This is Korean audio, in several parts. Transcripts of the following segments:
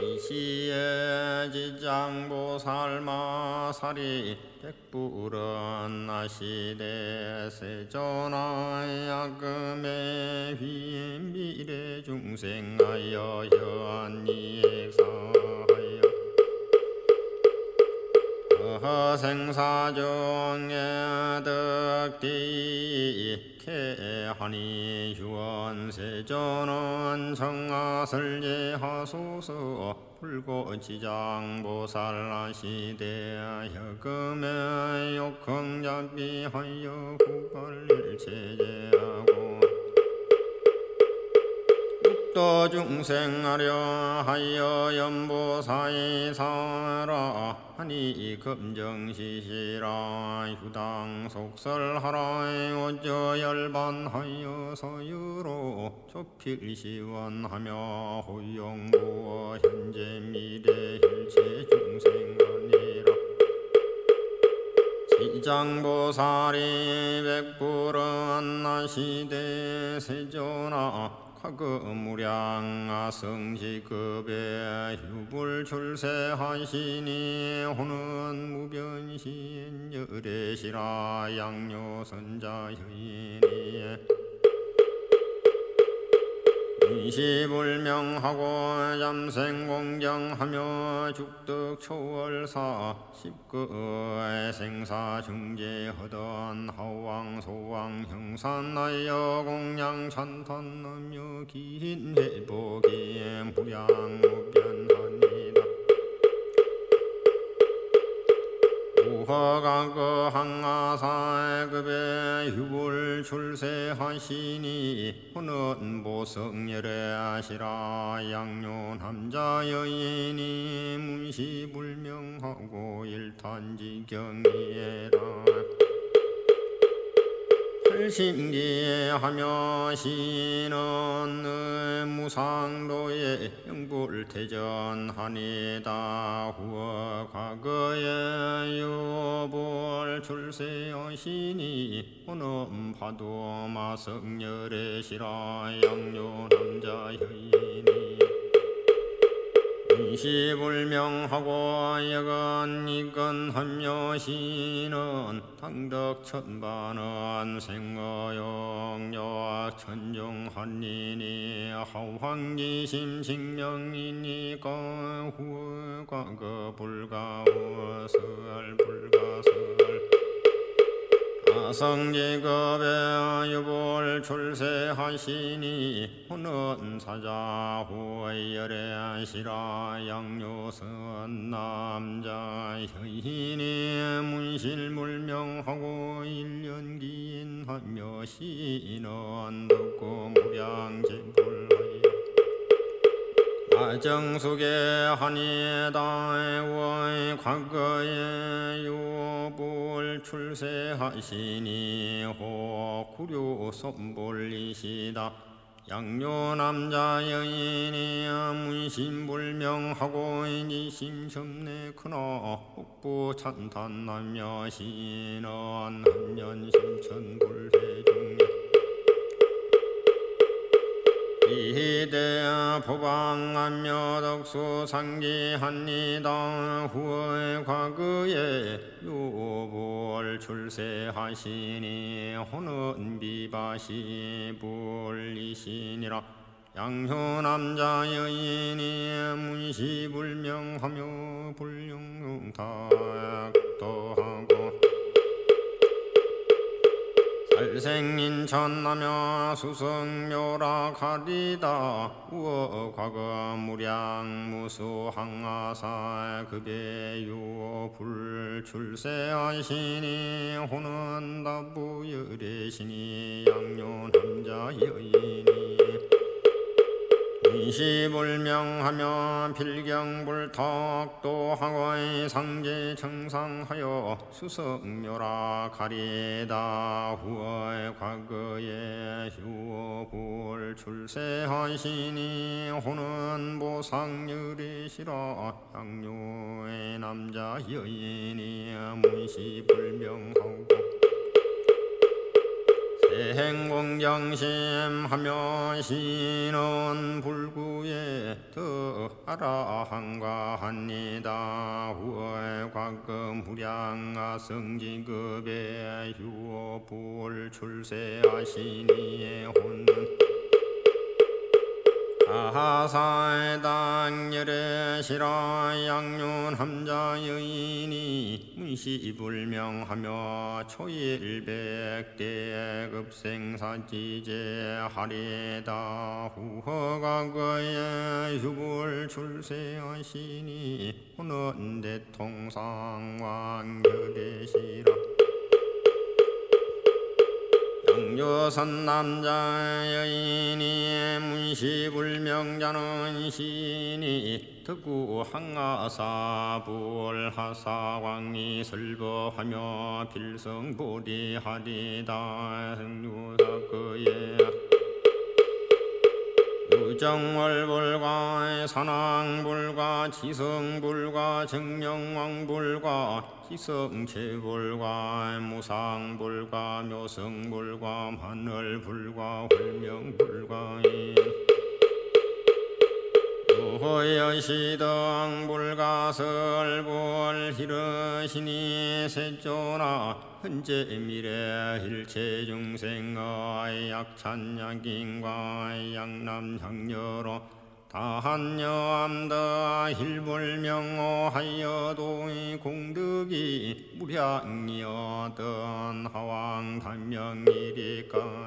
이시에 지장보살마살이 백불은 나시대 세존하 야금의 휘인 미래 중생하여 현이익사하여 생사중에 득디 개하니 휴원세존은 정하설제하소서 불고지장보살나시대 혁금의 욕흥잡비하여 구발일체제하고 육도중생하려 하여 연보사이사라 하니 금정시시라 휴당속설하라 오저열반하여 서유로 조필시원하며 호용부어 현재 미래 일체 중생하니라 지장보살이 백불은 나시대 세존하 화금무량 아성지급에 휴불출세하시니 호는 무변신 여래시라 양요선자여인이 이시불명하고 잠생공경하며 죽득초월사 십그의 생사중재하던 하왕소왕 형산나여 공양찬탄나며 긴회복이 무량무변하니다 우허가 항아사급에 휴불출세하시니 호는 보성열애하시라 양요남자 여인이 문시불명하고 일탄지경이에라 설심기하며 신은 무상도에 영불태전하니다 후어 과거에 요불출세하시니 호는 파도마성열애시라 양요남자 여인이 이시불명하고 여건 이건하며 시는 당덕천반은 생어영역 천종한이니 하황기심식명이니까 후과거 불가워설 아성지급에 유불출세하시니 호는 사자후열애하시라 양요선 남자 여인이 문실물명하고 일년기인하며 시는 듣고 무량진불하여 아정숙에 한이다의 과거에 요불출세하시니 호구류 손불리시다 양요남자 여인이 문신불명하고 이심첨내 크나 혹부찬탄나며 시는 한년심천불회중에 이대 포방하며 덕수상기합니다 후의 과거에 요불출세하시니 호는 비바시 불리시니라 양효남자 여인이 문시불명하며 불용탁도하고 살생인천하며 수성묘락하리다 우어과거 무량무수항아사 급의 유불출세하시니 호는 다부열애시니 양요남자 여인이 이시불명하며 필경불탁도하고 상제청상하여 수성묘락하리다 후의 과거에 휴불출세하시니 호는 보상열애시라 양요의 남자 여인이 문시불명하고 행공정심하며 시는 불구에 더아라한과 합니다. 후에 과금 무량아 성지급에 휴불 출세하시니 혼은 가사의 당열의 시라 양륜 함자 여인이 문시불명하며 초일백대 급생사지제 하리다 후허과거에 휴불 출세하시니 호는 대통상왕교대시라 양조선 남자 여인이 문시불명자는 시니 덕구 항하사불하사광리 설법하며 필성보리하리다 성유사거에 유정월불과 산왕불과 지성불과 정명왕불과 기성체불과 무상불과 묘성불과 하늘불과 활명불과 유허여시등불과 설불 히르시니 세조나 현재 미래 일체중생의 약찬약인과 양남향여로 다한여암다 힐불명호하여도 공덕이 무량이었던 하왕단명이리까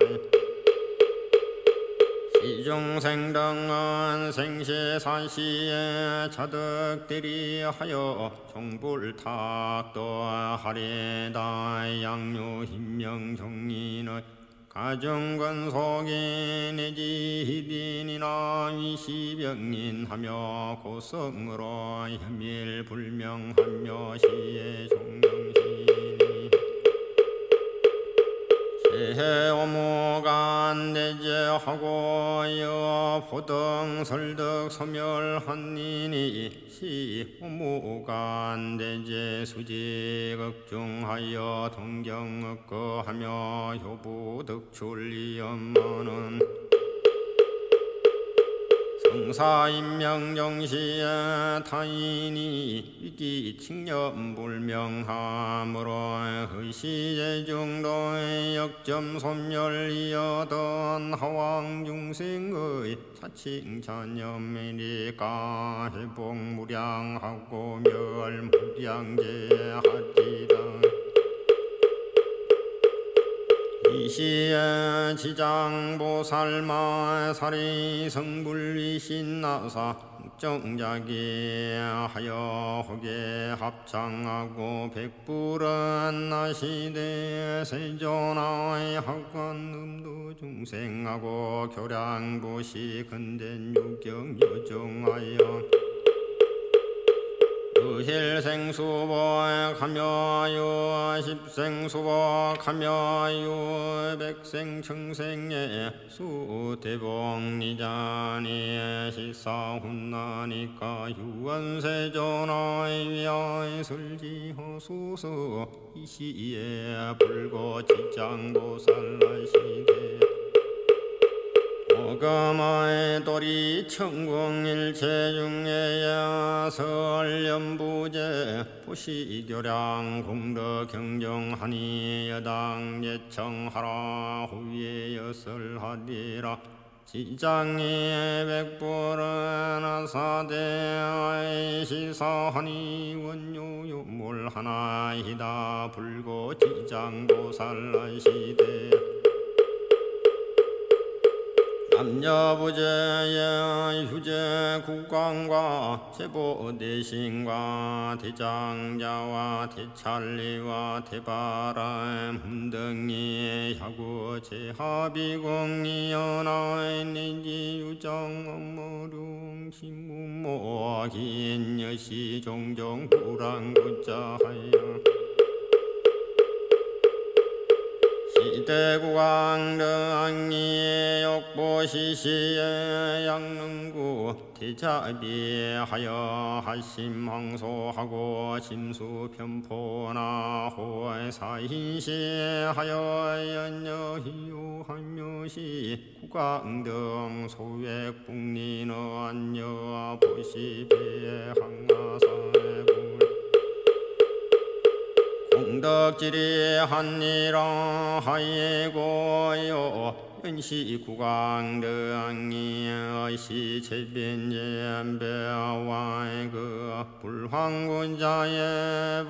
시중생등은 생시사시에 자득들이 하여 종불탁도 하리다 양유흰명정인의 가정건속이 내지 희빈이나 위시병인하며 고성으로 현밀불명하며 시의 종명시니 해오무간 내제하고 여포등 설득 소멸한니니 시오무간 내제 수지 걱중하여 동경억거하며 효부득출리엄마는 성사인명정시에 타인이 위기칭념불명함으로 의시제중도의 역점소멸이여던 하왕중생의 사칭찬념이니까 회복무량하고 멸무량제하리다 이시에 지장보살마 사리성불이신나사 정작이 하여 호계 합창하고 백불은 나시대 세존하의 학관음도 중생하고 교량보시 근된 유경 여정하여 유힐생수복하며 유십생수복하며 유백생청생에 수대복리자니 시사훈나니까 유언세존하의 위하의 설지허수서 이시에 불고지장보살라시대 오감의 도리 천공일체중에야 설연부제 보시교량 공덕 경정하니 여당 예청하라 후에 여설하리라 지장이 백불은 아사대의 시사하니 원요유물 하나이다 불고지장보살라시대 남녀부제의 휴제 국왕과 제보대신과 대장자와 대찰리와 대바람 훈등이 하고 제합이공이연하의 내지 유정엄머룡 신무모 긴여시 종종 불안구자하여 시대국왕등이 욕보 시시에 양릉구 대자비하여 하심항소하고 짐수편포나 호사인시하여 연여희유하며시 국왕등 소액북리는 안여보시배항하사구 공덕지리 한니라 하이고요 연시국왕등이 어시체변제배와의 그 불황군자의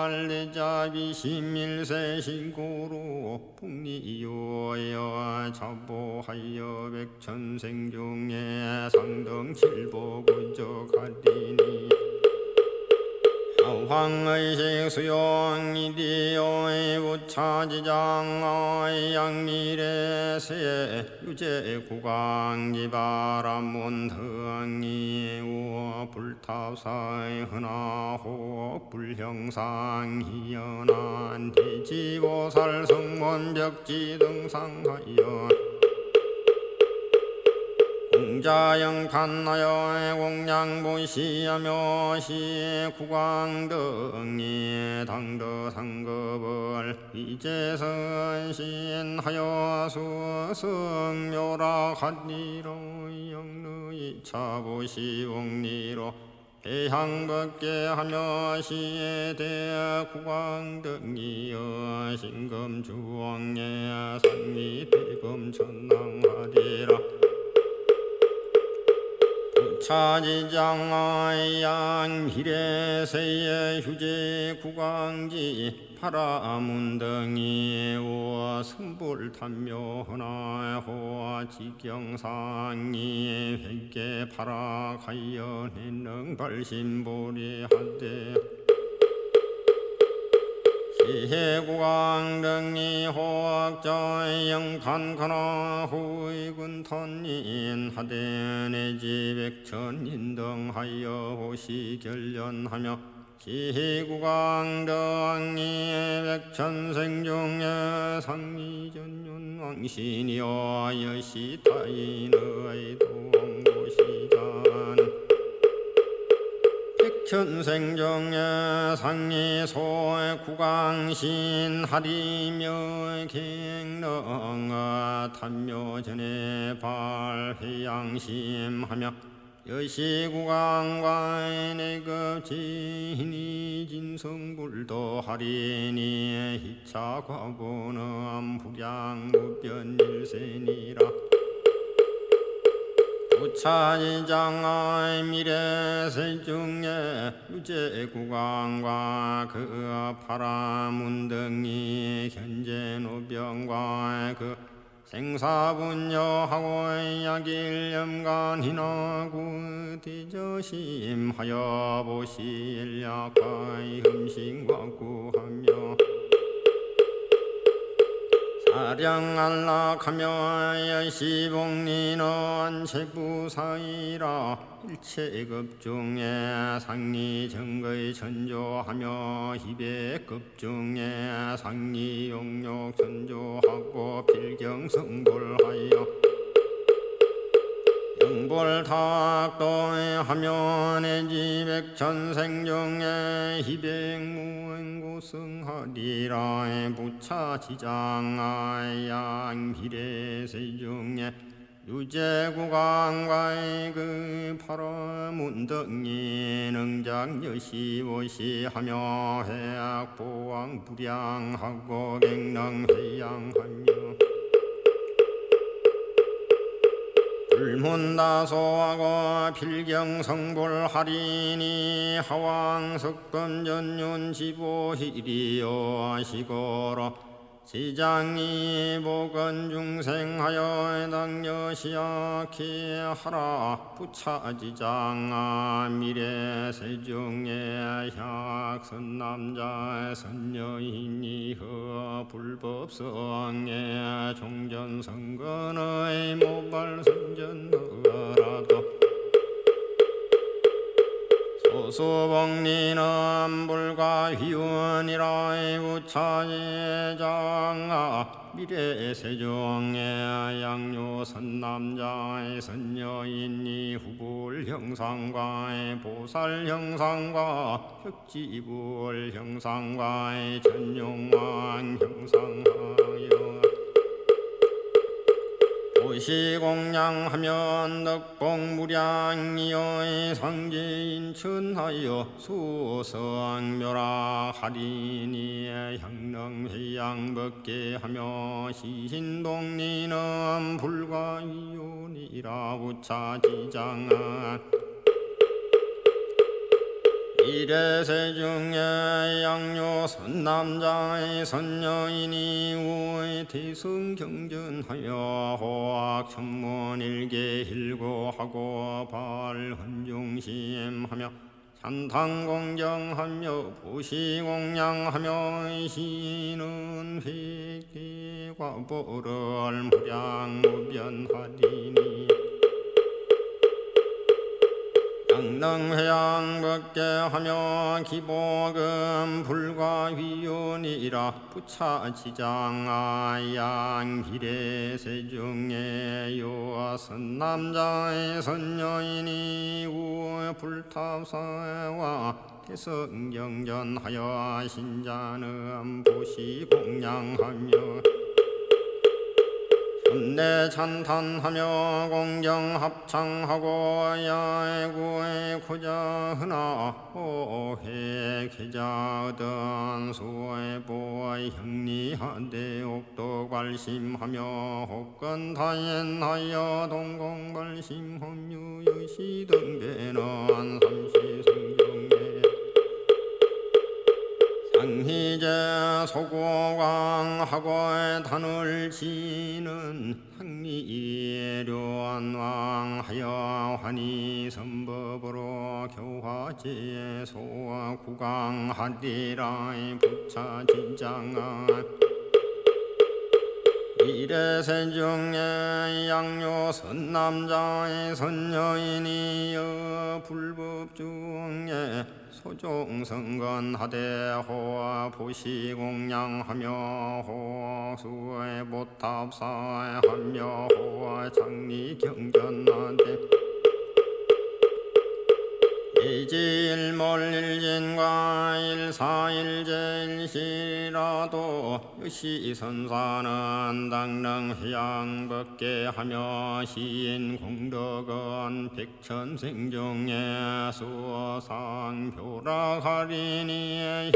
발리자비심일세신고로 북리요여 자보하여 백천생중에 상등칠보군적하리니 황의식 수용이디오의 부차지장의 양미래세 유제국왕지바람문등이 우어 불탑사의 흔하호 불형상희연한 대지보살 성문벽지 등상하여 공자영탄하여 공양본시하며 시국왕등이 당더상급을 위제선신하여 수성묘락하니로 영르이 차보시옥리로 해향벗게 하며 시대 국왕등이여 신금주왕의 상리대금천당하리라 차지장의 양희래세의 휴제 국왕지 파라문등이 우어 승불탄묘하나 호지경상이 회계 파락하여 내능발신보리하되 시해국왕등이 호학자의 영탄가나 후의군턴인 하대내지백천인등하여 호시결련하며 시해국왕등이 백천생중에 상리전윤왕신이여 여시타인의 동고시자는 백천생중에 상리소의 국왕신 하리며 갱릉아 탐묘전에 발회양심하며 여시국왕과 내급지니 진성불도 하리니 희차과보는 불양무변일세니라 부차지장의 미래세중에 유제국왕과 그 파라문등이 현재노병과 그 생사분여하고 약일염간히나구 대저심하여 보시일약하의 흠신과구하며 사량안락하며 여시복리는 제부사이라 일체급중에 상리정거의 전조하며 희배급중에 상리용욕 전조하고 필경성불하여 영불탁도하며 내지백천생중에 희백무행고승하리라 부차지장의 양비례세중에 유제국왕과의 그 파라문등이 능장여시오시하며 해악보왕불양하고 갱랑회양하며 불문다소하고 필경성불하리니 하왕석금전윤지보희리요 시고로 지장이 복은중생하여 당여시약히 하라 부차지장아 미래세중에 약선남자 선여인이 허 불법성에 종전성건의 모발선전허라도 소수복리는 불과 휘원이라 부차지장아 미래 세종의 양요 선남자의 선여인이 후불 형상과의 보살 형상과 혁지불 형상과의 전용왕 형상하여 도시공양하면 덕봉무량이여의 상제인천하여 수성묘락하리니의 향릉회양법계하며 시신동리는 불가위온이라 부차지장은 이래세중의 양요 선남자의 선여인이 우의 대승경전하여 호학천문일계 hil고하고 발헌중심하며 찬탕공정하며 보시공양하며 시는 회계과보를 무량무변하리니 양능회양법계하며 기보금 불가위원이라 부차지장아양기래세중의 요선남자의 선여인이 우 불탑사와 대성경전하여 신자는 보시공양하며 내 찬탄하며 공정합창하고 야구의 고자흔아 오해 계자얻은 수의보의 형리한데 옥도괄심하며 혹건타인하여 동공발심험유 여시등배는 삼시성중에 상희제 소고광하고의 단을 지는 항리료안왕하여 환희선법으로 교화제 소구강하리라의 부차진장한 이래세중의 양요 선남자의 선여인이여 불법중에 소종성건하되 호와 보시공양하며 호수의 보탑사에 하며 호와 장리경전하되 이지일몰일진과 일사일제일시라도 여시선사는 당릉해양법계하며 시인공덕은 백천생중에 수상표락하리니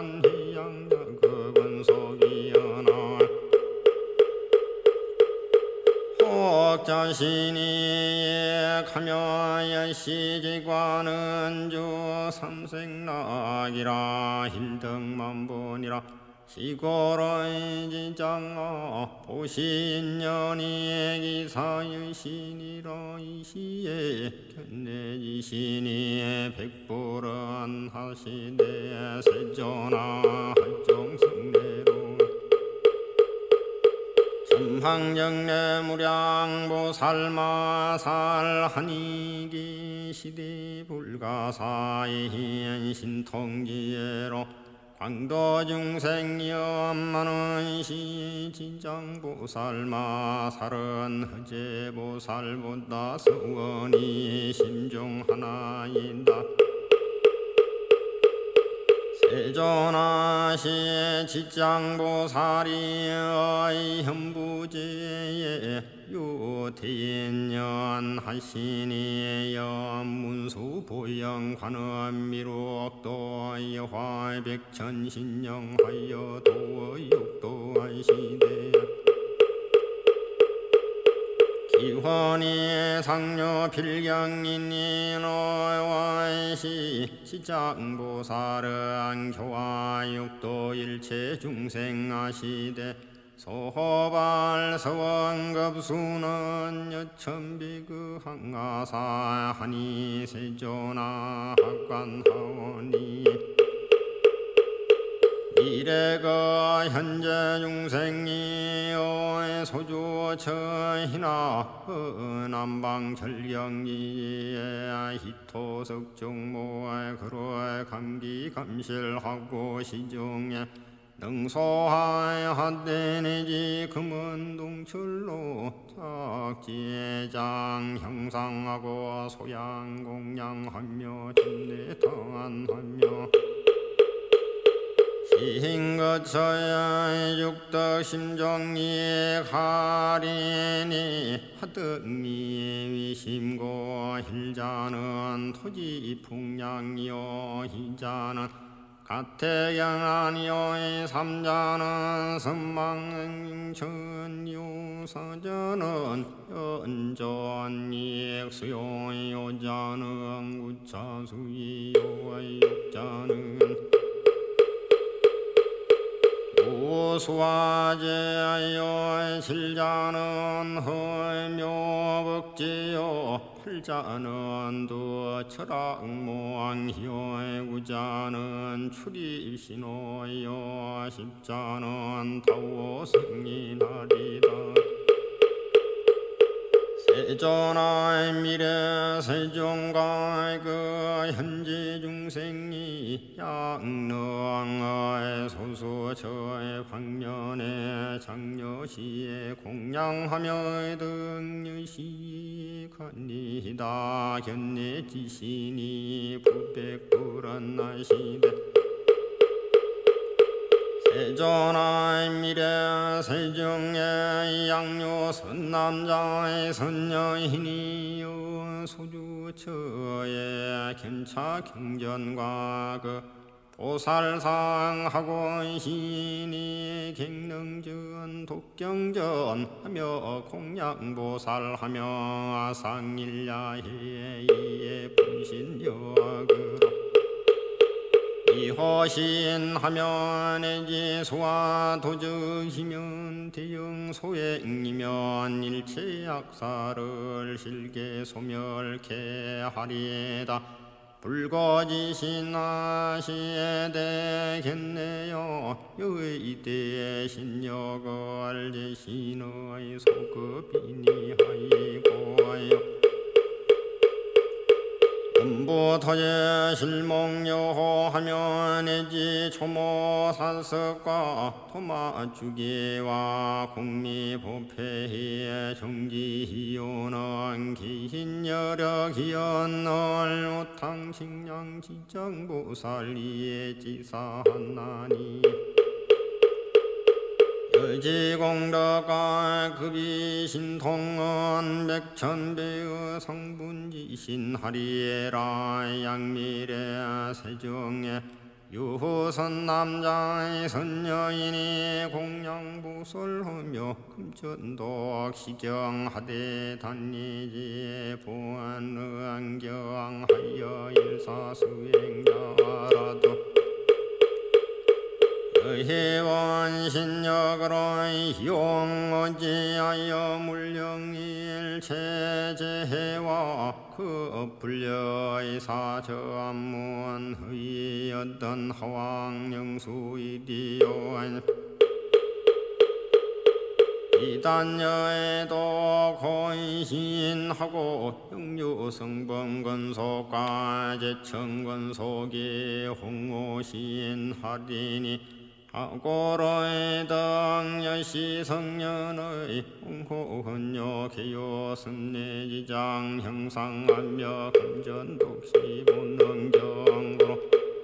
현단해양덕은속이여나 혹자신이 가며 여시지관은 주 삼색락이라 힐등만분이라 시고로의 지장아 보시인연이 기사유신이라 이시에 견내지신이 백불은 하시되 세존아 한종승내로 삼항정내 무량보살마살 한이기 시대불가사인 신통지혜로 광도중생염만은 시진장보살마살은 허제보살보다 서원이 심중하나이다 세존하시 지장보살이의 현부제에 유태인연 하시니 연문수보영관음 미륵도 여화백천신영하여 도의육도하시되 기환이 상료 필경인이 너와이시 시장보살은 교화육도 일체 중생하시되 소호발 서원급수는 여천비그 항아사 한이세존아 학관하오니 이래가 현재 중생이여 소주처히나 남방 전령기에 희토석종모에 그로에 감기 감실하고 시중에 능소하여 핫대내지 금은동철로 작지장 형상하고 소양공양하며 전내당하며 시행거쳐야 육덕심정이 가리니 하등이 위심고 힐자는 토지풍량이요 희자는 가태경아니요 삼자는 선망천유사자는 연전익수요 요자는 구차수이요 육자는 우수화제여 실자는 헐묘복지요 팔자는 두철악모왕희요 구자는 출입신호요 십자는 타오승이나리다 세존의 미래 세종가의 그 현지 중생이 양릉의 소수처의 방면에 장려시에 공양하며 등유시 간이다 견내지시니 부백불한 나시대 세존의 미래 세종의 양료 선남자의 선여인이요 소주처의 견차 경전과 그 보살상하고 신이 갱능전 독경전 하며 공양보살하며 아상일야해 이에 분신여그로 이허신하면 애지수와 도적이면 대영소행이면 일체약사를 실게 소멸케 하리에다 불거지신하시에 되겠네요 여의대 신력을 제신의 소급이니 하이고요 음부터제 실몽여호하면 애지 초모산석과 토마주기와 공미보패의 정지희요는 기신여력이언널 우탕식량지정보살리에 지사한나니 여지공덕과 급이신통은 백천배의 성분지신하리에라 양미래 세종의 유호선남자의 선여인이 공양보설하며 금전독 시경하되 단리지 보안의안경하여 일사수행자라도 의원신력으로 용어지하여 물령일체제해와 그 불려의 사저암문의였던 하왕영수이디요 이단여에도 고인신하고 영유성범건속과 제청건속이 홍오신하리니 아고로의 당여시성년의 홍호헌요 개요승내지장 형상암며 금전독시 본능경으로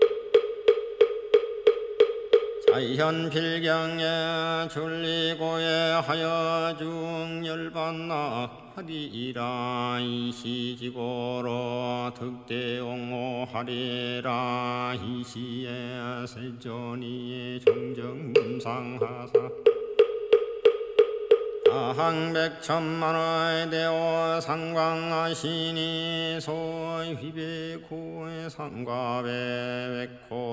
자현필경에 줄리고에 하여 중열반낙 하리이라 이시지고로 득대옹호하리라 이시에 세존이 정정문상하사 다항백천만의 대오 상광하시니 소휘백호의 상과배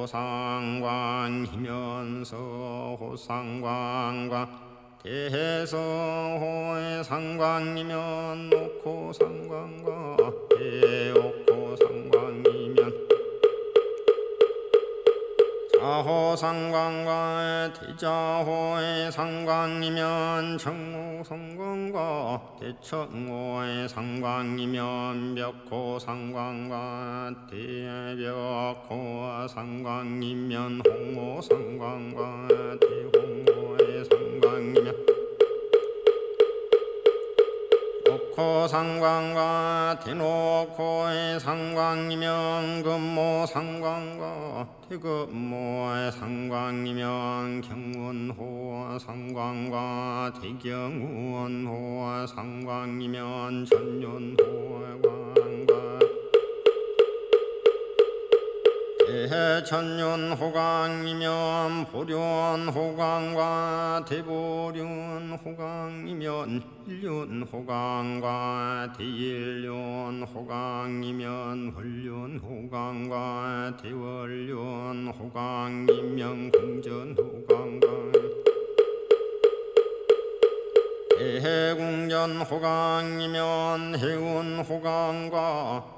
백호상광이면서 호상광과 대해서호의 상광이면 옥호상광과 대옥호상광이면 자호상광과 대자호의 상광이면 청호상광과 대청호의 상광이면 벽호상광과 대벽호 상광이면 홍호상광과 대홍호의 상광이면 녹호상광과 대녹호의 상광이면 금모상광과 대금모의 상광이면 경운호 상광과 대경운호 상광이면 전륜호의 광과 대천륜호광이면 보륜호광과 대보륜호광이면 일륜호광과 대일륜호광이면 월륜호광과 대월륜호광이면 궁전호광과 대해궁전호광이면 해운호광과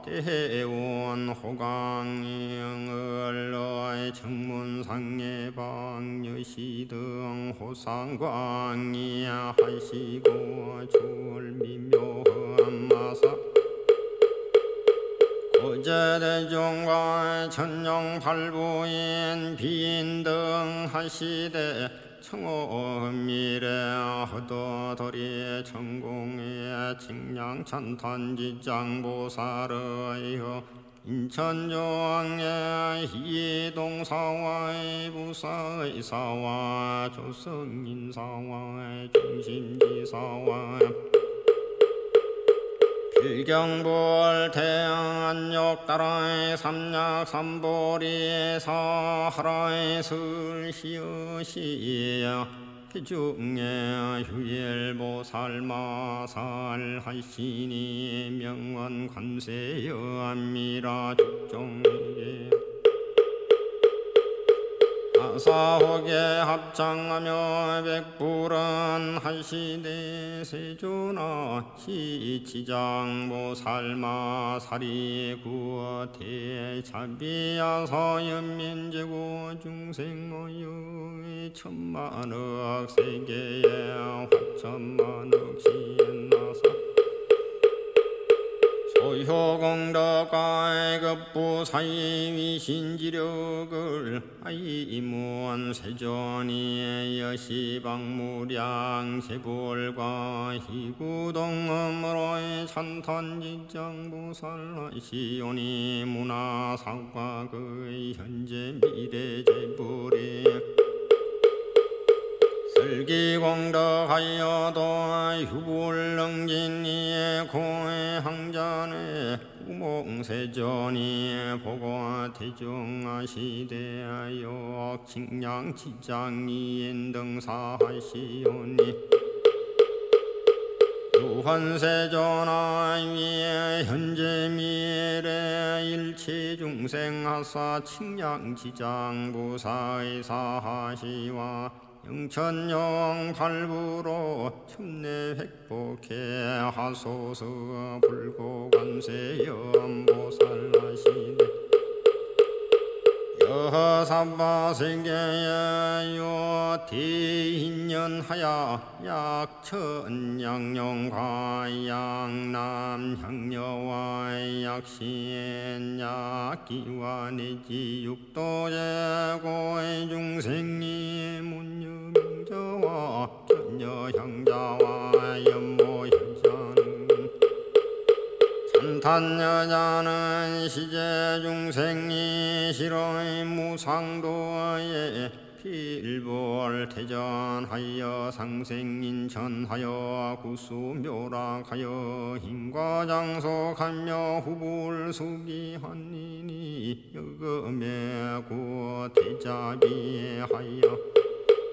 대해운호광의 정문상의 방여시 등 호상광이 하시고 출미묘한마사 고제대중과 천령팔부인 비인 등 하시되 청호미래 허도돌이 천공의 칭량찬탄지장보살의 인천조항의 희동사와의 부사의사와 조성인사와의 중심지사와 필경불 태양안욕따라의 삼약삼보리 사하라의 슬시어시야 기중에 휴일보살마살하시니 명원관세여암미라 죽종에 아사호계 합장하며 백불은 하시되 세존아 시치장보살마살이 구어태 자비야사연민제고 중생의 천만억 세계에 화천만억 시엔나사 소효공덕가의 급부사이위신지력을 아이문 세존이 여시방무량 세불과 희구동음으로의 찬탄지장보살시오니 문화상과의 현재 미래제불이 슬기공덕하여도 휴불능진이의 고해항전에 우몽세존이 보고 대중하시되하여 칭량지장이인 등사하시오니 유헌세존아 위에 현재 미래 일체중생하사 칭량지장보사의사하시와 영천영 팔부로 천내획복해 하소서 불고관세염보살하시네 여사바세계에 요대인연하야 약천양령과 양남 향여와 약신 약기와 내지 육도제고의 중생이 문유명자와 견여향자와 연모현자는 찬탄여자는 시제중생이 실의 무상도에 필볼 태전하여 상생인천하여 구수묘락하여 힘과장속하며 후불수기한이니 여금의 구대자비하여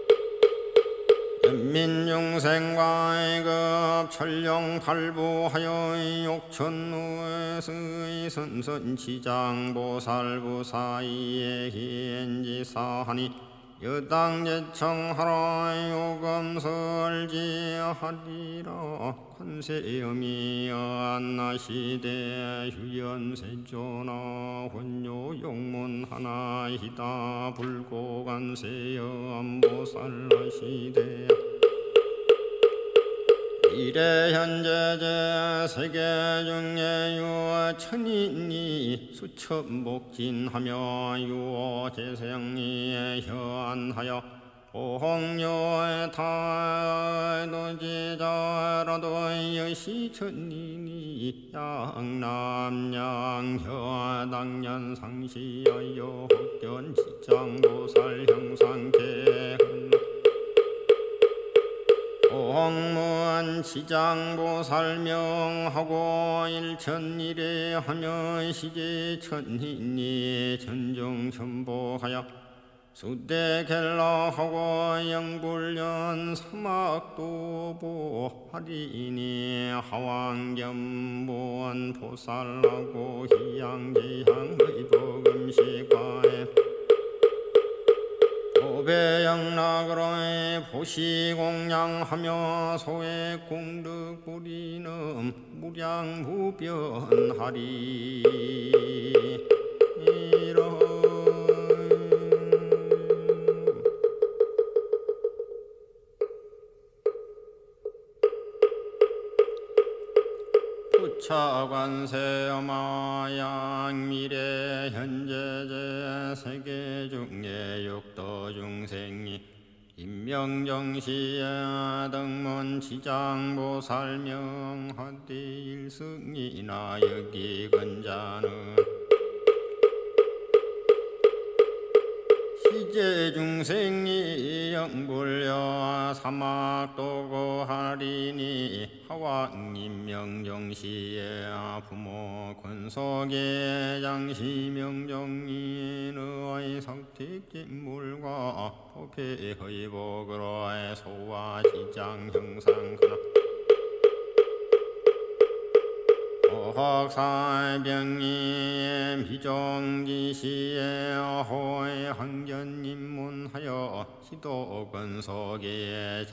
연민중생과의 급 천령팔부하여 욕천우에서의 선선치장보살부사이에 hien지사하니 여당제청하라 요금설지하리라 관세음이 안나시대 휴연세조나 혼요용문 임문 하나이다 불고간세음보살라시대 이래 현재제 세계 중에 유천인이 수천복진하며 유재생이 현하여 홍요의 타도지자라도 여시천인이 양남양혀당년 상시하여 흑견 지장보살 형상계훈 홍문 지장보살명하고 일천일에 하며 시제천인이 전중천복하여 수대켈라하고 영불련 사막도보 하리니 하왕겸본 보살하고 희양지향의 복음시과에 도배영락으로 보시공양하며 소액공덕 우리는 무량무변하리 부처관세어마양미래 현재제 세계 중에 육도 중생이 임명정시에 등문 지장보살명하되 일승이나 여기 근자는 시제중생이 영불려 사막도고하리니 하왕임명정시에 부모 권속의 장시명정인의 석택진물과 도폐의 복으로의 소화지장형상하나 호학사병이 미정기시에 호의 항견입문하여 시도건속의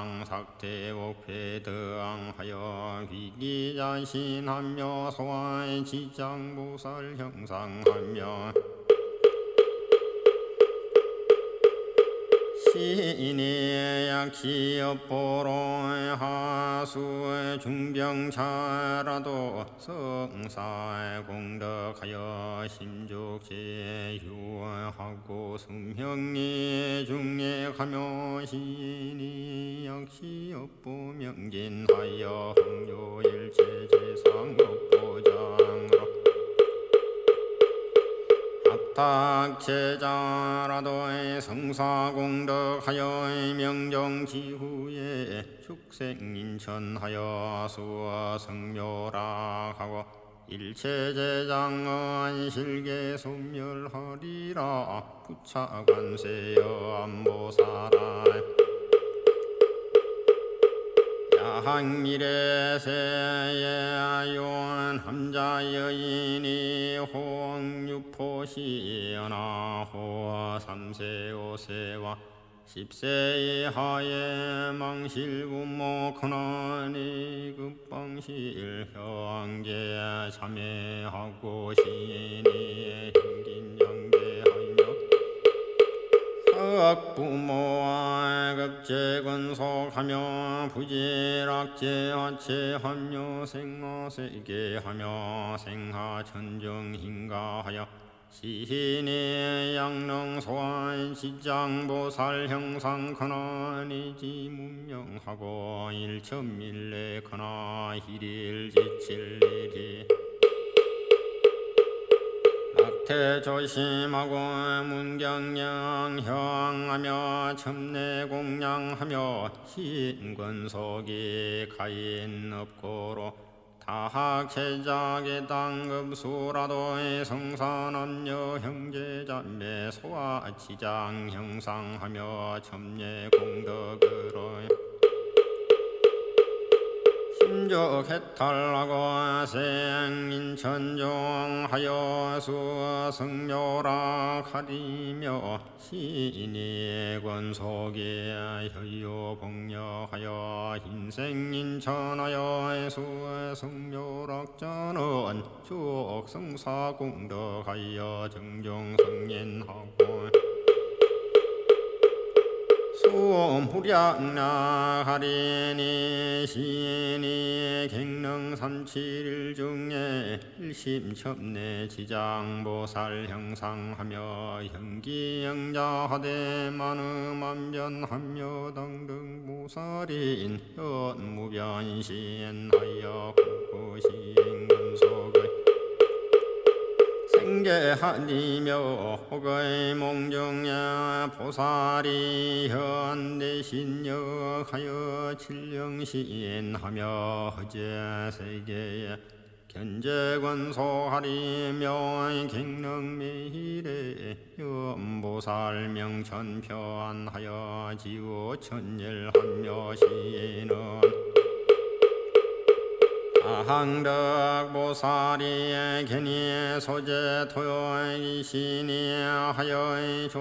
장삭대복패 등하여 위기자신하며 소화의 지장보살 형상하며 신의 약시업보로 하수의 중병차라도 성사의 공덕하여 심족제유하고 숨형리 중례하며 신이 약시업보 명진하여 흥요일체제상업보장으로 합탁제자라도의 성사공덕하여 명정지후에 축생인천하여 수어성묘락하고 일체제장은 실계소멸하리라 부차관세여 안보사라 야항미래세에 요한함자여인이 홍유포시연하 호3세 5세와 10세 이하의 망실부모 큰언이 급방실 형제 참회하고 신이 힘긴양대하며 석부모와 급제근속하며 부지락제하체하며 생하세계하며 생하천정hin가하여 시인의 양릉소환 지장보살 형상 큰언이지 문명하고 일천밀례 큰아 일일지칠일이 낙태조심하고 문경영 형하며 첨례공양하며 신권속이 가인업고로 다학제작의 당급수라도의 성산남녀 형제자매 소아지장 형상하며 첨례공덕으로 인적해탈하고 생인천종하여 수성묘락하리며 신이 권속에 혈요복력하여 인생인천하여 수성묘락전은 죽성사공덕하여 정종성인하고 수무량나하리니 시인이 갱능삼칠일 중에 일심첩내 지장보살 형상하며 형기영자하되 만음안변하며 등등 보살인 현무변시엔하여 구구시행근속의 생계하니며 혹의 몽중에 보살이 현대신역하여 칠령시인하며 허제세계에 견제권소하리며 갱능매일에 연보살 명천편하여 지우천일하며 시인은 다항덕보살이 괜히 소재 토요이시니 하여의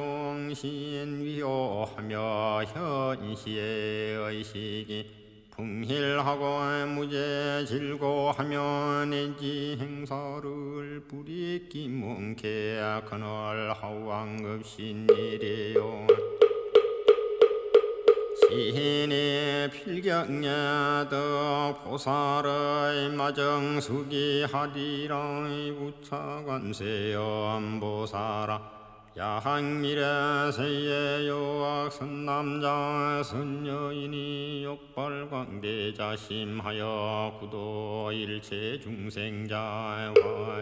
종신위호하며 현시의 의식이 풍힐하고 무죄질고하며 내지 행사를 뿌리끼문케 그날 하왕급신이래요. 시인이 필경야덕 보살의 마정수기하리라 부차관세음보살아 야학미래세의 요악 선남자 선여인이 욕발광대자심하여 구도 일체 중생자와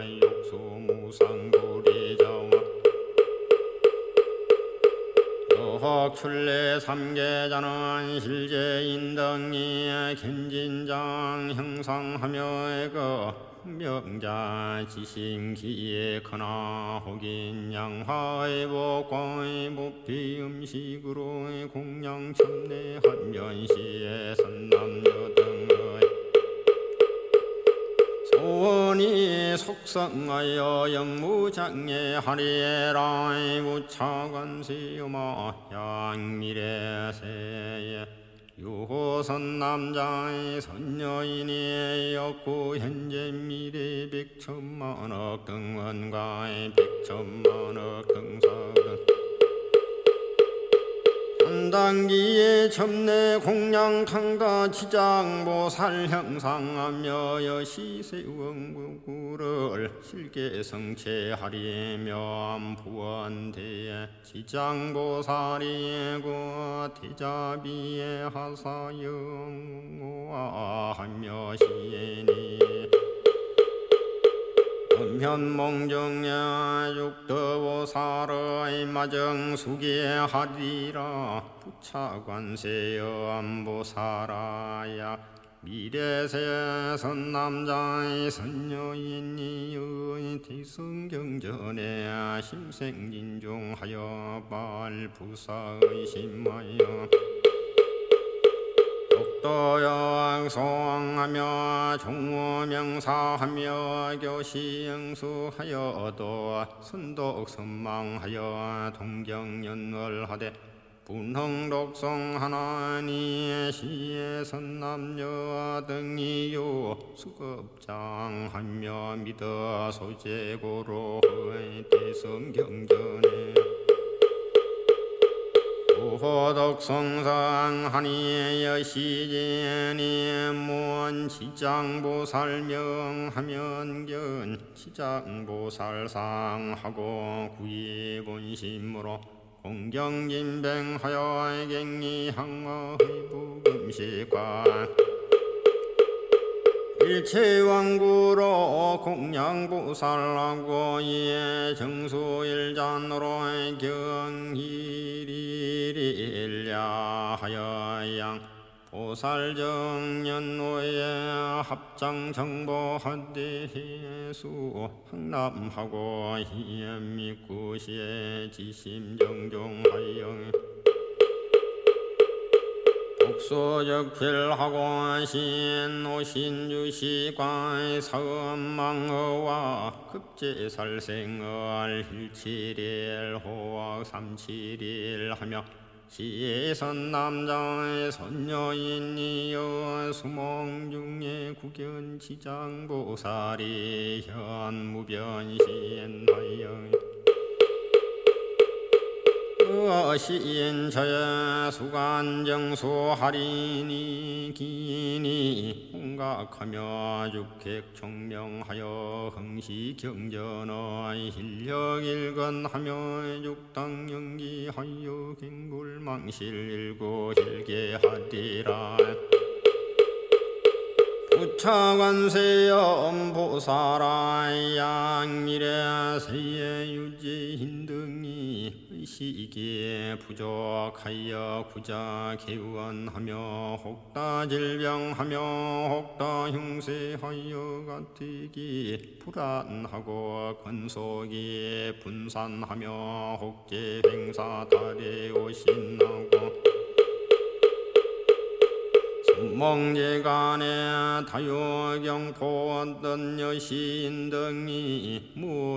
욕소무상고리자와 혹출래 삼계자는 실제인등이 견진장 형상하며 그 명자 지심기에 크나 혹인 양화의 복과의 무피 음식으로 공양 첨내 한면시에 선남녀 등의 소원이 속성하여 영무장애하리라 무차관세음아 양미래세에 유호선남자의 선여인이 였고 현재 미래 백천만억 등원가의 백천만억 등사등 한단기에 첨내 공양탕가 지장보살 형상하며 여시세왕구를 실계성체하리며 부원대에 지장보살이고 대자비에 하사영호하며 시인이 현몽정야 육더보살의 마정수기하리라 부차관세음보살아야 미래세 선남자의 선여인이의 대성경전에 심생진중하여 발부사의 심하여 독도영송하며 종무명사하며 교시영수하여도 선독선망하여 동경연월하되 분흥독성하나니 시의 선남녀 등이요 수급장하며 믿어 소재고로의 대성경전에 호덕성상하니 여시제니 무언지장보살명하면견 지장보살상하고 구이본심으로 공경진뱅하여 갱리항마의 부금시관 일체왕구로 공양보살하고 이에 정수일잔으로 경일일야 양 보살정년노에 합장정보한대해수 항남하고 희엠미구시에 지심정종하여 적소적필하고 신오신주시관 사음망어와 급제살생을 일칠일 호학 삼칠일 하며 시선 남자의 선녀인이여 수몽중의 국연지장보살이 현무변신하여 시인처의 수간정수하리니 기니 홍각하며 죽객청명하여 흥시경전의 힐력일건하며 육당연기하여 갱불망실일고 hil게하리라 부차관세음보살아 양미래 세예유지힌등이 의식에 부족하여 구자 개원하며 혹다 질병하며 혹다 흉세하여 가뜩이 불안하고 건속이 분산하며 혹제 행사 달에 오신나고 멍제간에 다요경포 어떤 여신 등이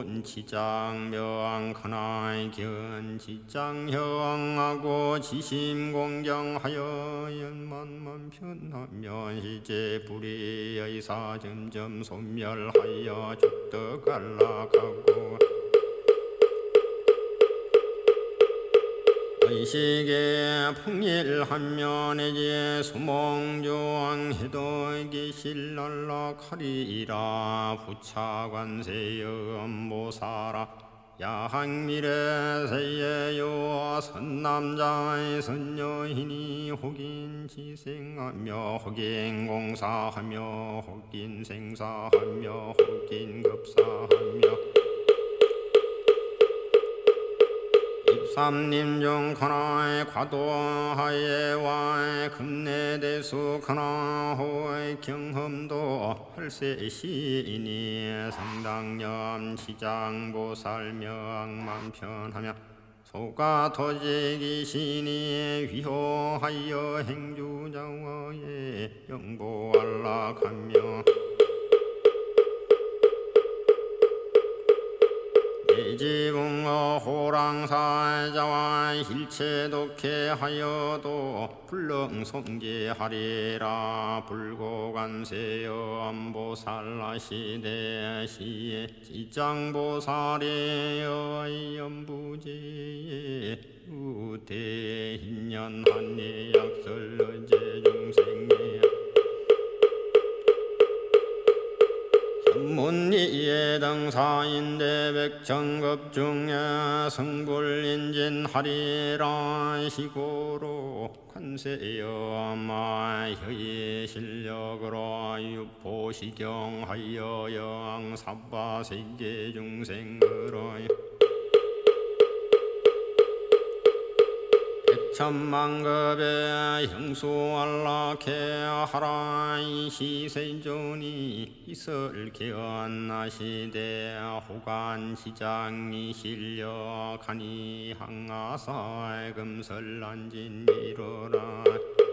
문치장명 가나이 견지장형하고 지심공경하여 연만만 편하면 시제 불의의사 점점 소멸하여 죽덕 안락하고 의식에 풍일한면에제 수몽조왕해도 계실날락하리라 부차관세음보살아 야학미래세예요 선남자의 선여인이 혹인지생하며 혹인공사하며 혹인생사하며 혹인급사하며 삼림중 하나의 과도하예와 금내대수 하나호의 경험도 할세시인이 성당념 지장보살명만편하며 소가토지기신이 위호하여 행주자와의 영보안락하며 지붕어 호랑사자와 일체독해하여도 불능송제하리라 불고간세음보살라시대 시에 지장보살의 연부제에 우대인연한예 약설제중생에 문리의 등사인대 백정급 중에 성불인진하리라 시고로 관세여마혀의 실력으로 유포시경하여 영사바세계 중생으로 천만급의 형수안락해하라 이시세존이 이설견나시대 호간시장이 실력하니 항아사의 금설난진이로라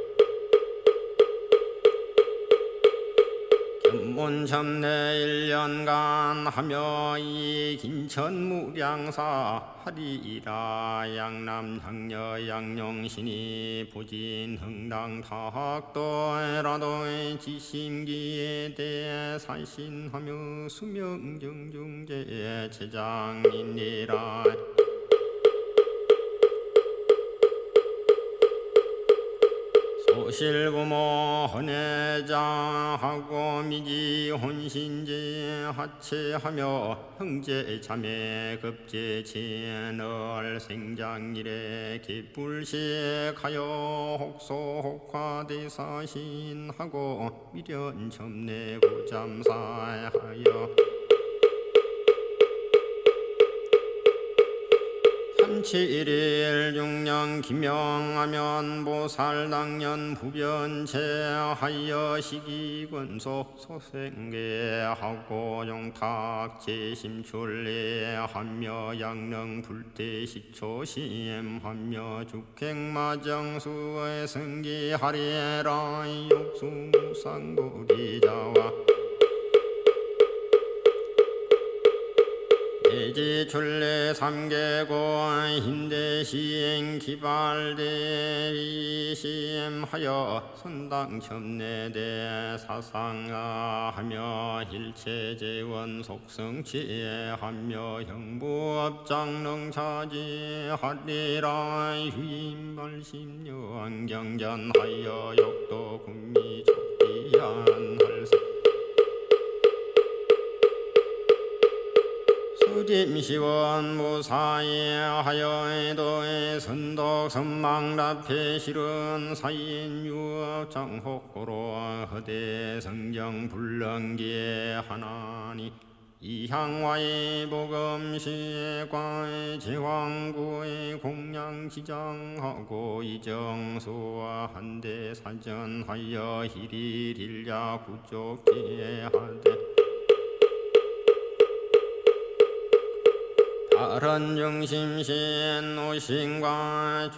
견문참내 1년간 하며 이 긴천무량사 하리라 양남 장녀 양용신이 부진 흥당 타학도라도 지심기에 대해 살신하며 수명정중제 제장이니라 소실부모 헌해장하고 미지 혼신제 하체하며 형제 자매 급제 진을 생장일에 기불시하여 혹소 혹화대사신하고 미련 점내고 잠사하여 탐칠일 중령 기명하면 보살당년 부변체하여 시기건속 소생계하고 용탁 제심출례하며 양릉 불대시초시엠하며 죽행마정수의 승기하리라 육수무상부리자와 예지출례 삼계고 힘대시행 기발대리시엠하여 선당첨내대 사상하며 일체재원 속성치하며 형부업장릉차지하리라 휴임발심여안경전하여 역도 국미족비한할세 수짐시원 무사에 하여도의 선덕 선망답해 실은 사인유업 장혹고로 허대 성경 불렁기에 하나니 이향와의 복음시과의 제왕구의 공양지장하고 이정수와 한대 사전하여 희리릴야 구족지하되 다른 중심신 오신과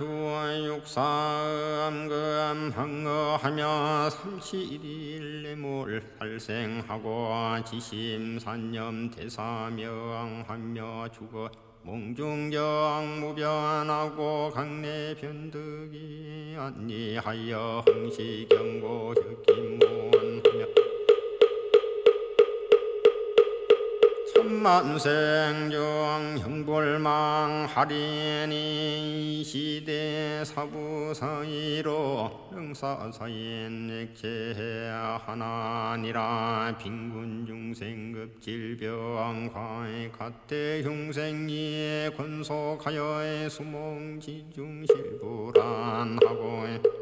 주육사음금 항어하며 삼시일내몰 살생하고 지심산념 대사명하며 죽어 몽중정 무변하고 강내 변득이 안니하여 흥시경고 혁기무원하며 천만생중 형불망하리니 시대 사부사이로 능사사인 액체하나니라 빈군중생급질병과의 가태흉생이에 권속하여의 수몽지중실불안하고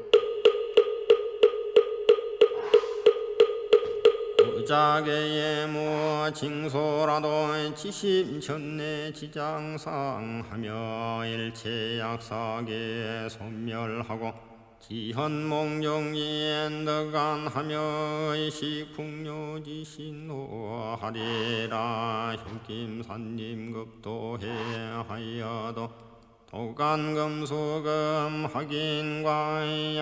자계의 무징소라도 지심천내 지장상하며 일체약사계 소멸하고 지현몽종이엔덕안하며 의식풍요지신호하리라 흉김산림급도해하여도 도간금수금 확인과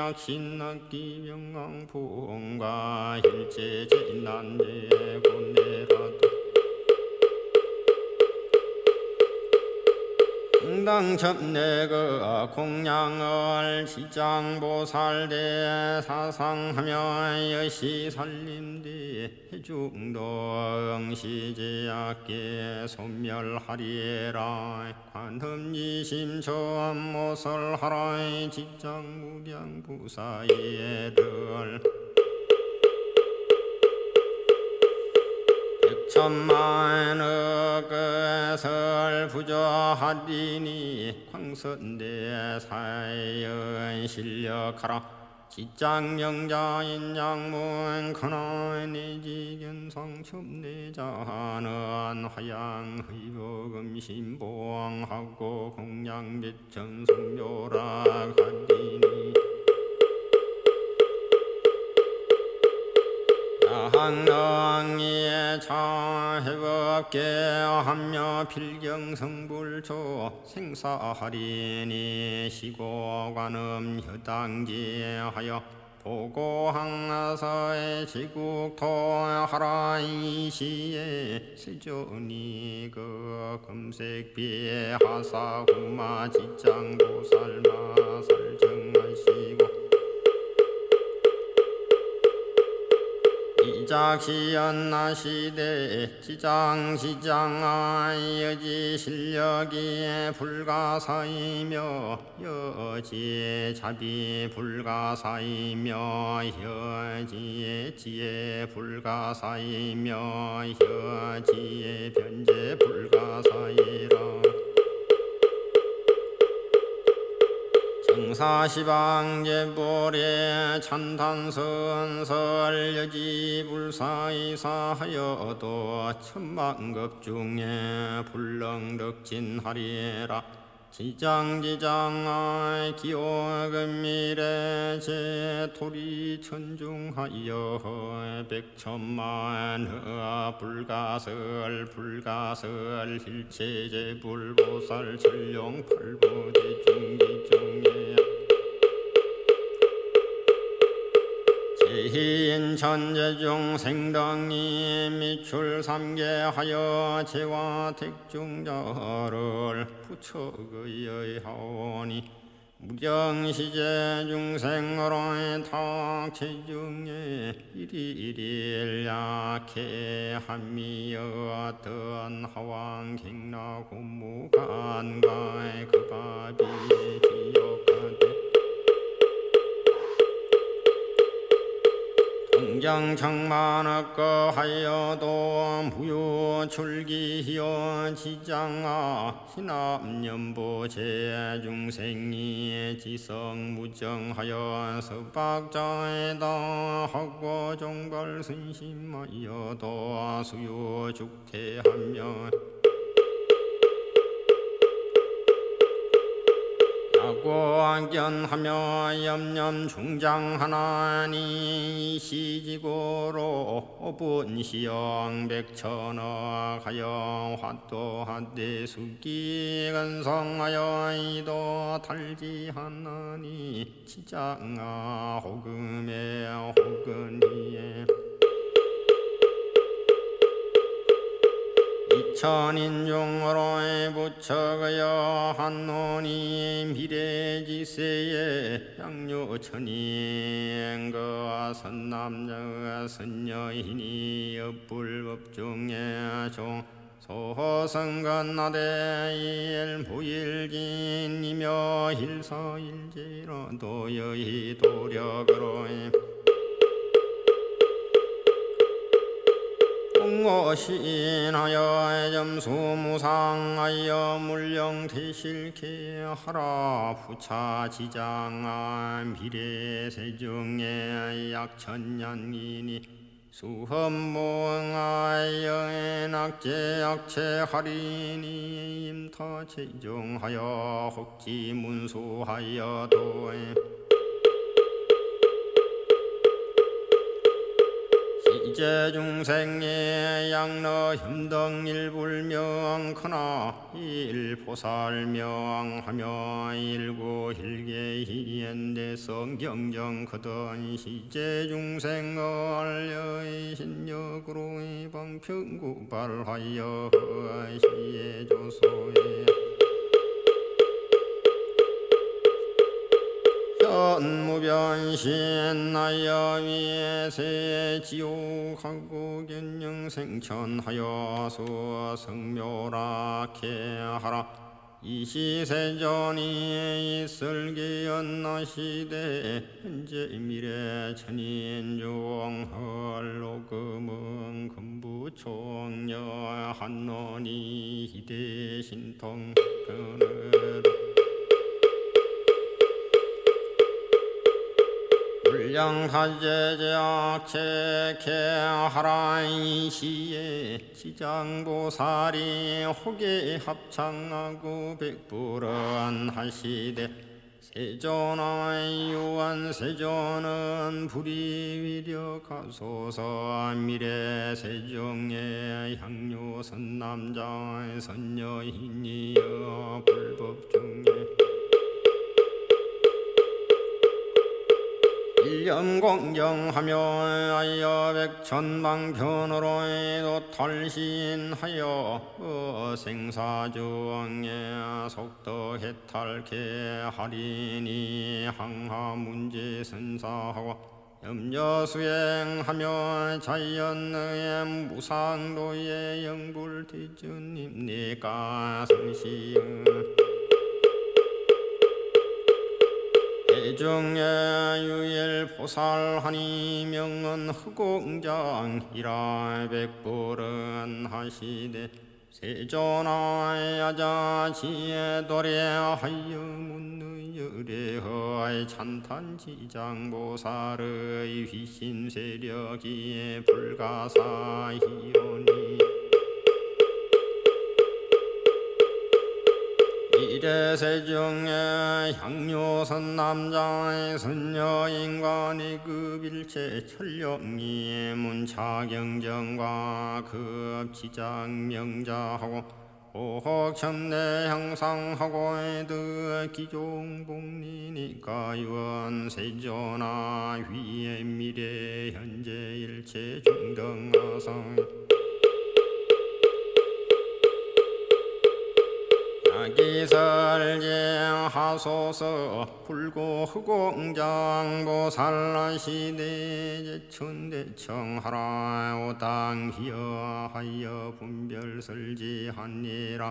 약신악기병강풍과 일체제난제 곤내라도 응당첩내그 공양을 지장보살대 사상하며 여시살림대 해중도응시제약계 소멸하리라 관음지심초암모설하라 직장무량부사예를 천만억을 부조하리니 광선대 사연 실력하라 지장명자인 양문 근원이지견상 첩내자는 화양의복음 신봉하고 공양빛전승묘락하리니 항능이에 차해법계 하며 필경성불초 생사하리니 시고관음 여당지하여 보고항나서의 지국토하라 이시에 세존이 그 금색비에 하사구마 지장보살마살 정하시고 이작시연나시대 지장시장아 여지실력이 불가사이며 여지의 자비 불가사이며 여지의 지혜 불가사이며 여지의 변제 불가사이라 정사시방제보례 찬탄선설 여지불사이사하여도 천만급 중에 불렁덕진하리라 지장지장아 기호금미래 제토리 천중하여 백천만 불가설 불가설 일체제불보살 전령팔보대중기중에 제인천재중 생당이 미출 삼계하여 제와 택중자를 부처의하오니 무정시제 중생어로의 탁체중에 일일일 약해 한미여던 하왕 갱나 곤무간가의 그가비 지역하되 동정청만학거 하여도 무효출기히여 지장아 신암연보 제중생이 지성무정하여 서박자에다 하고 종걸 순심하여도 수요죽태하며 야고견하며 염염 중장하나니 시지고로 분시영 백천억하여 화도한대 수기 근성하여 이도 탈지하나니 지장아 호금에 호근이에 이천인중으로의 부처가여 한논이 미래지세에 양요천이 그 선남녀 선여인이 엽불법중에 종 소성건나대 일부일진이며 일서일지로 도여히 도력으로 공고신하여 점수무상하여 물령대실케 하라 부차지장한 비례세중에 약천년이니 수험무응하여 낙제약체하리니 임타체중하여 혹지문수하여 도에 이제 중생의 양러 힘덩일불명 크나 일보살명하며 일구일계희엔대성 경정크던 시제 중생을 여신역으로 방평구발하여 시에조소에 현무변신하여 위에세 지옥하고 견영생천하여 수성묘락해 하라 이시세전이 있을기연나시대 현재 미래 천인중 헐로금은 금부총녀 한논이 희대신통 그늘 불량사제제악체케하라이시에 지장보살이 혹에 합창하고 백불은 하시되 세존의 유한세존은 불이위력하소서 미래세종의 향료선남자의 선여인이여 불법중에 일념공경하며 아여 백천방편으로 도탈신하여 생사중에 속덕해탈케 하리니 항하문제선사하고 염려수행하며 자연의 무상도의 영불대주님 내가성시응 대중의 유일보살하니 명은 흑공장이라 백불은 하시되 세존하의 야자지에 도래하여 문의열애의 찬탄지장보살의 휘신세력이 불가사히오니 이래세중에 향료선 남자의 선녀인간의 급일체 천령이 문차경정과 급지장명자하고 호학천내 향상하고 드 기종복리니까 유언세존하 위의 미래 현재 일체 중등하상 야기설제 하소서 불고 흑공장보살라시대 제천대청하라 오당기여하여 분별설지하니라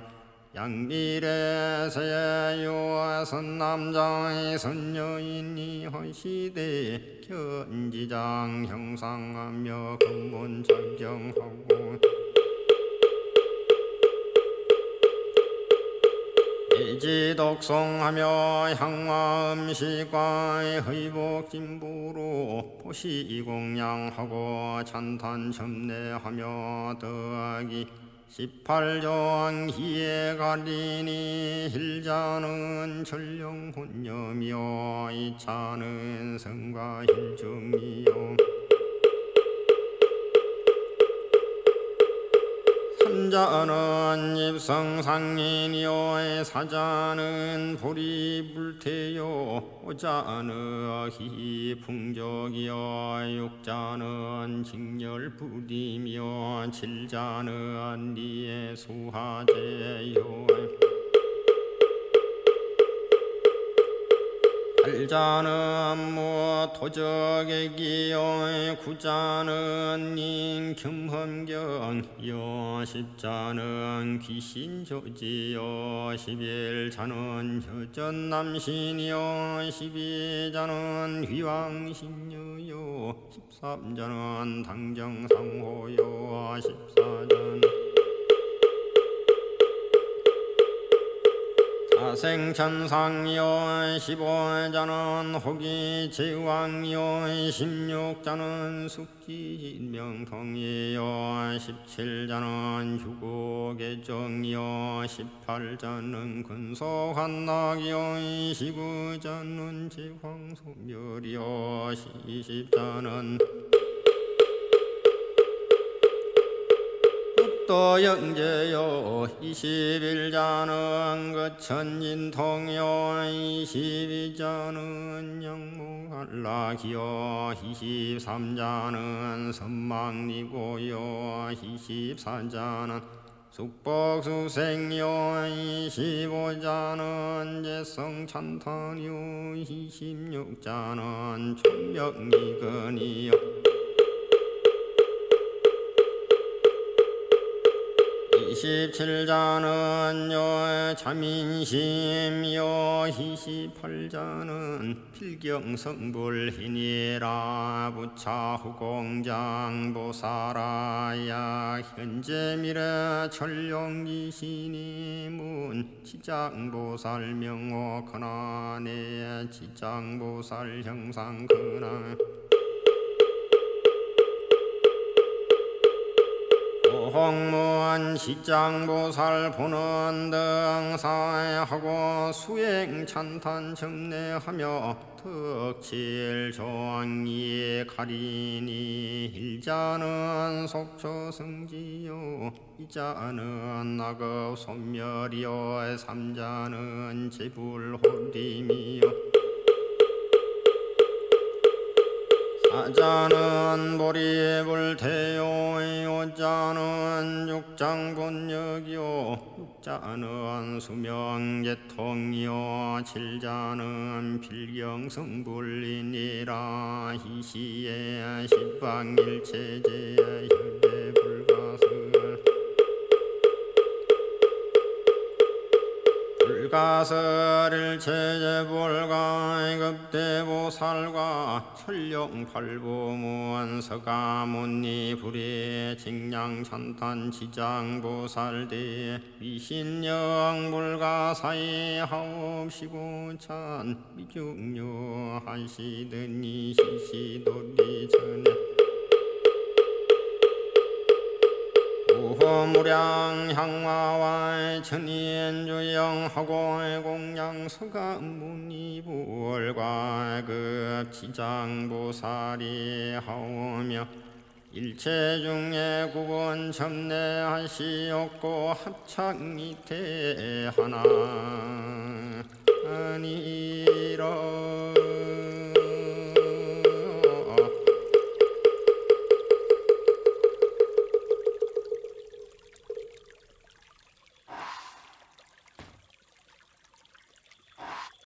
양미래세요 선남자의 선여인이 헌시대 견지장 형상하며 근본작정하고 이지독송하며 향화음식과의 의복진부로 보시공양하고 찬탄첨례하며 더하기 18조왕 희예가리니 힐자는 전령혼념이요 이차는 성과 힐중이요 삼자는 입성상인이요 사자는 보리불태요 오자는 희풍족이요 육자는 직렬부디며 칠자는 니의 수하제요 팔자는 도적애기요 구자는 인겸험경이요 십자는 귀신조지요 십일자는 여전남신이요 십이자는 휘왕신녀요 십삼자는 당정상호요 십사자는 사생천상이요 15자는 호기제왕이요 16자는 숙지진명통이요 17자는 휴고계정이요 18자는 근소환락이요 19자는 제황소멸이요 20자는 또영제요 21자는 거천인통요 22자는 영무한락이요 23자는 선망리고요 24자는 숙복수생요 25자는 제성찬탄요 26자는 촌명이건이요 27자는 자민심이요 28자는 필경성불희니라 부차후공장보살아야 현재미래 천령기신이문 지장보살명호근안에 지장보살 형상근안 홍무한 시장보살 보는 등사하고 수행찬탄 정례하며 덕칠조항이 가리니 일자는 속초성지요 이자는 나급 소멸이요 삼자는 제불홀림이요 사자는 보리불태요 오자는 육장본역이요 육자는 수명계통이요 칠자는 필경성불이니라 희시에 십방일체제 혈대불가설 불가설일체제불가 급대보살과 천령팔보무원서가문니 불의 직량찬탄 지장보살대 위신영불가사의 하옵시고찬 미중요 하시더니 시시도리 전에 무량 향화와 천인주영하고 공양서가 무니불과 지장보살이 하오며 일체 중에 구원 점내하시옵고 합창이 대하나